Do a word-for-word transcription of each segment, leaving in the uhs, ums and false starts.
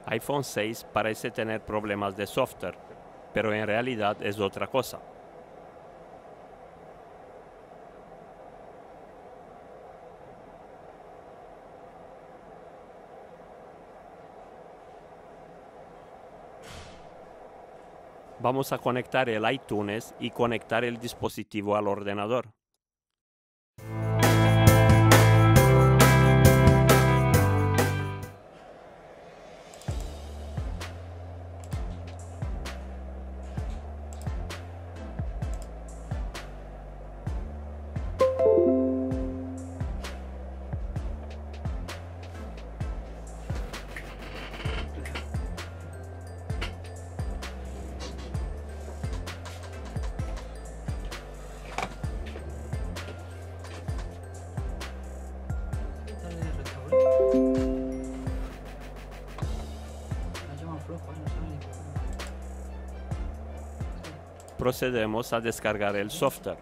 iPhone seis parece tener problemas de software, pero en realidad es otra cosa. Vamos a conectar el iTunes y conectar el dispositivo al ordenador. Procedemos a descargar el software.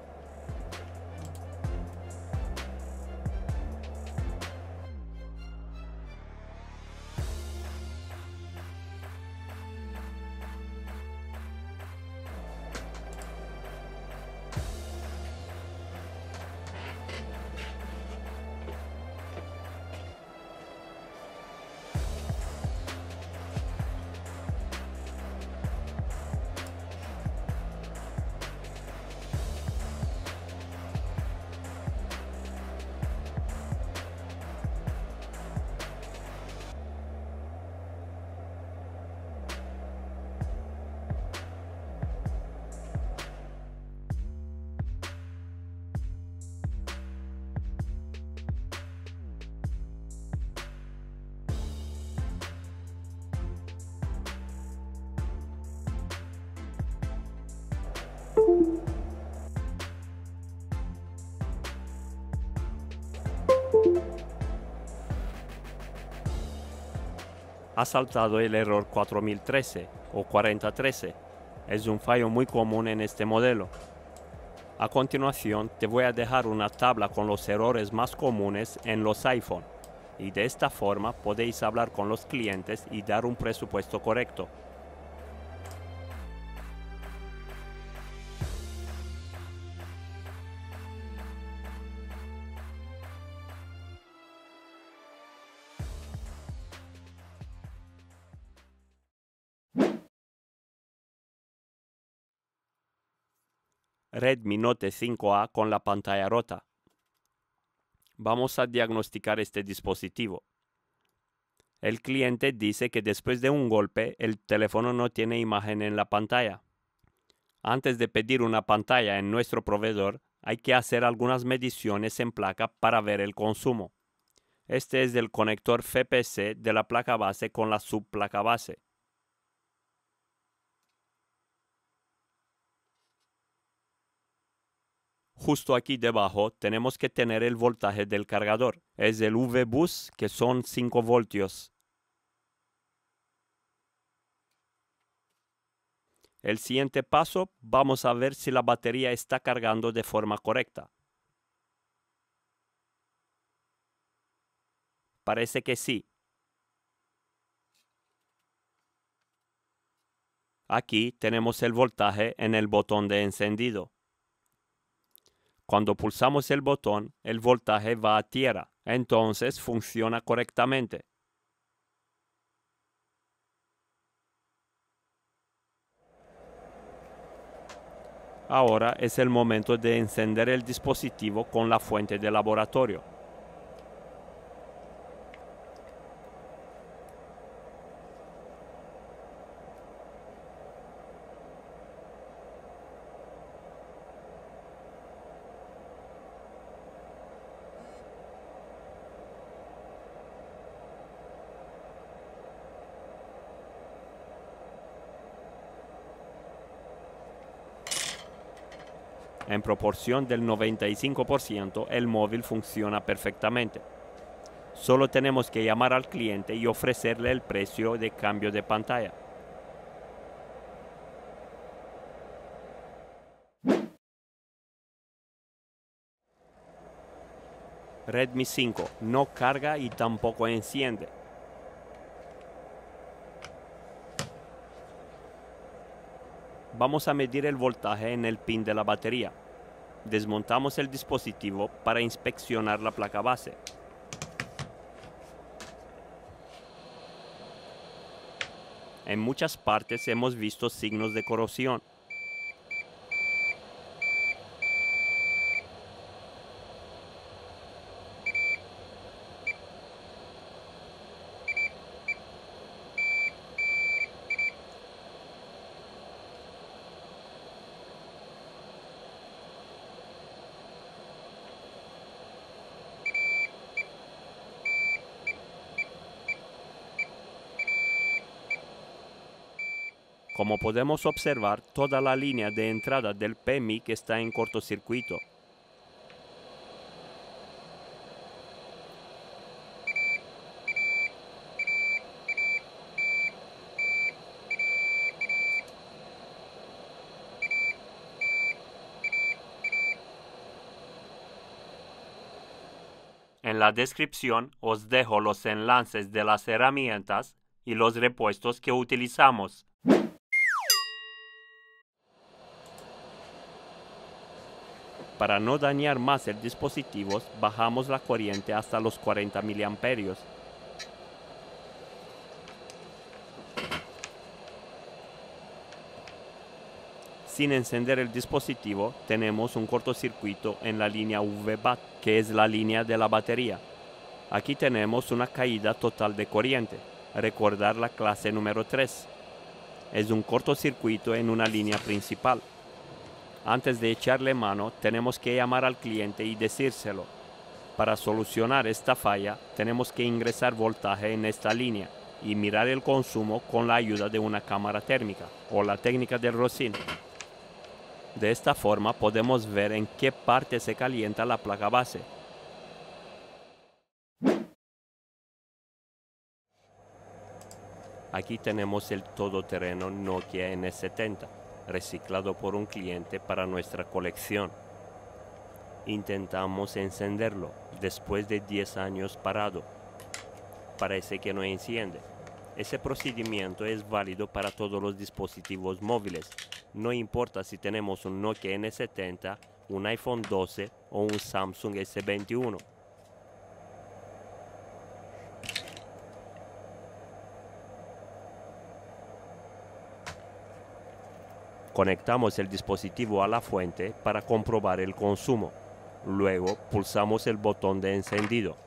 Ha saltado el error cuatro mil trece o cuarenta trece. Es un fallo muy común en este modelo. A continuación te voy a dejar una tabla con los errores más comunes en los iPhone, y de esta forma podéis hablar con los clientes y dar un presupuesto correcto. Redmi Note cinco A con la pantalla rota. Vamos a diagnosticar este dispositivo. El cliente dice que después de un golpe el teléfono no tiene imagen en la pantalla. Antes de pedir una pantalla en nuestro proveedor, hay que hacer algunas mediciones en placa para ver el consumo. Este es el conector F P C de la placa base con la subplaca base. Justo aquí debajo tenemos que tener el voltaje del cargador. Es el V-Bus, que son cinco voltios. El siguiente paso, vamos a ver si la batería está cargando de forma correcta. Parece que sí. Aquí tenemos el voltaje en el botón de encendido. Cuando pulsamos el botón, el voltaje va a tierra, entonces funciona correctamente. Ahora es el momento de encender el dispositivo con la fuente de laboratorio. En proporción del noventa y cinco por ciento, el móvil funciona perfectamente. Solo tenemos que llamar al cliente y ofrecerle el precio de cambio de pantalla. Redmi cinco no carga y tampoco enciende. Vamos a medir el voltaje en el pin de la batería. Desmontamos el dispositivo para inspeccionar la placa base. En muchas partes hemos visto signos de corrosión. Como podemos observar, toda la línea de entrada del P M I C está en cortocircuito. En la descripción os dejo los enlaces de las herramientas y los repuestos que utilizamos. Para no dañar más el dispositivo, bajamos la corriente hasta los cuarenta miliamperios. Sin encender el dispositivo, tenemos un cortocircuito en la línea V B A T, que es la línea de la batería. Aquí tenemos una caída total de corriente. Recordar la clase número tres. Es un cortocircuito en una línea principal. Antes de echarle mano, tenemos que llamar al cliente y decírselo. Para solucionar esta falla, tenemos que ingresar voltaje en esta línea y mirar el consumo con la ayuda de una cámara térmica o la técnica del Rosin. De esta forma podemos ver en qué parte se calienta la placa base. Aquí tenemos el todoterreno Nokia N setenta, reciclado por un cliente para nuestra colección. Intentamos encenderlo después de diez años parado. Parece que no enciende. Ese procedimiento es válido para todos los dispositivos móviles. No importa si tenemos un Nokia N setenta, un iPhone doce o un Samsung S veintiuno. Conectamos el dispositivo a la fuente para comprobar el consumo. Luego pulsamos el botón de encendido.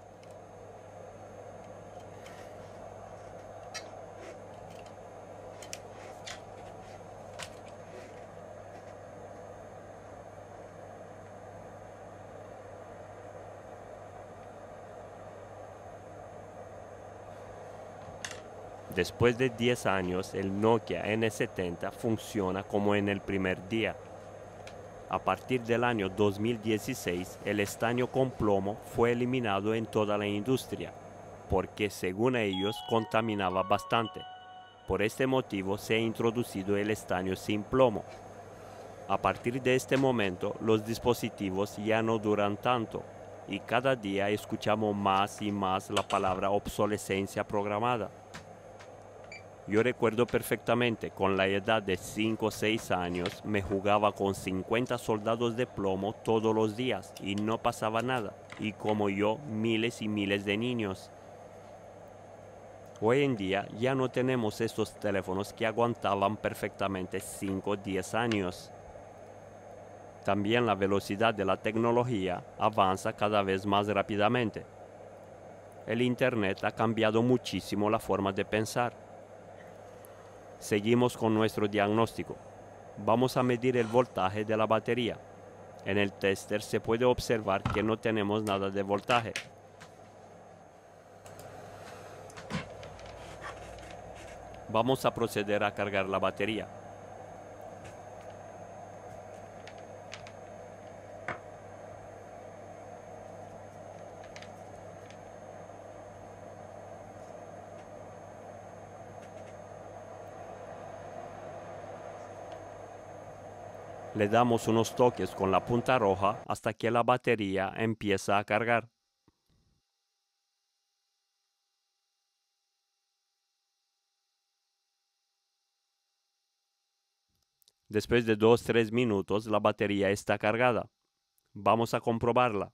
Después de diez años, el Nokia N setenta funciona como en el primer día. A partir del año dos mil dieciséis, el estaño con plomo fue eliminado en toda la industria, porque según ellos contaminaba bastante. Por este motivo se ha introducido el estaño sin plomo. A partir de este momento, los dispositivos ya no duran tanto, y cada día escuchamos más y más la palabra obsolescencia programada. Yo recuerdo perfectamente, con la edad de cinco o seis años, me jugaba con cincuenta soldados de plomo todos los días y no pasaba nada, y como yo, miles y miles de niños. Hoy en día ya no tenemos estos teléfonos que aguantaban perfectamente cinco o diez años. También la velocidad de la tecnología avanza cada vez más rápidamente. El Internet ha cambiado muchísimo la forma de pensar. Seguimos con nuestro diagnóstico. Vamos a medir el voltaje de la batería. En el tester se puede observar que no tenemos nada de voltaje. Vamos a proceder a cargar la batería. Le damos unos toques con la punta roja hasta que la batería empieza a cargar. Después de dos tres minutos, la batería está cargada. Vamos a comprobarla.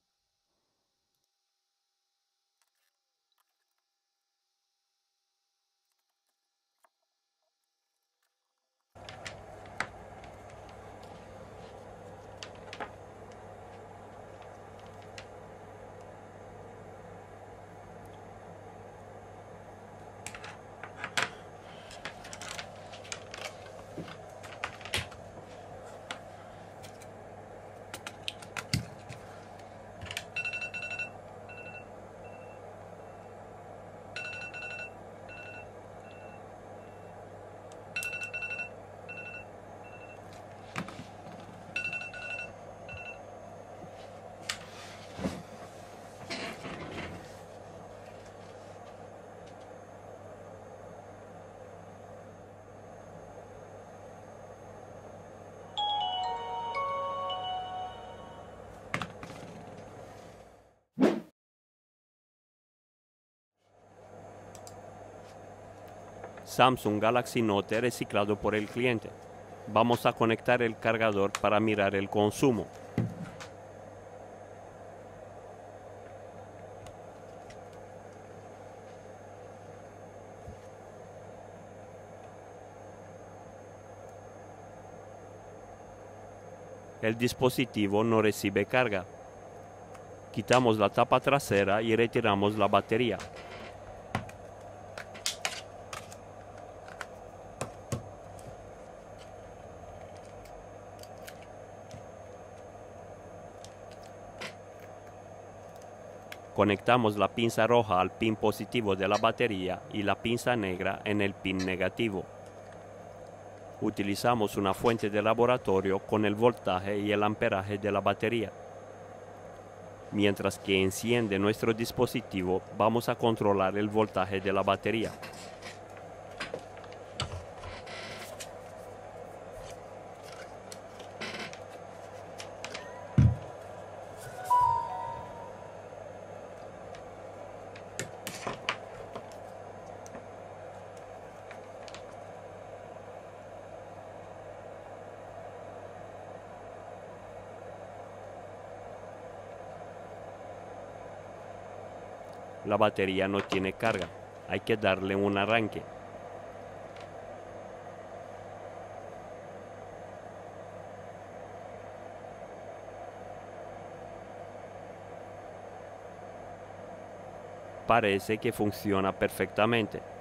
Samsung Galaxy Note reciclado por el cliente. Vamos a conectar el cargador para mirar el consumo. El dispositivo no recibe carga. Quitamos la tapa trasera y retiramos la batería. Conectamos la pinza roja al pin positivo de la batería y la pinza negra en el pin negativo. Utilizamos una fuente de laboratorio con el voltaje y el amperaje de la batería. Mientras que enciende nuestro dispositivo, vamos a controlar el voltaje de la batería. La batería no tiene carga. Hay que darle un arranque. Parece que funciona perfectamente.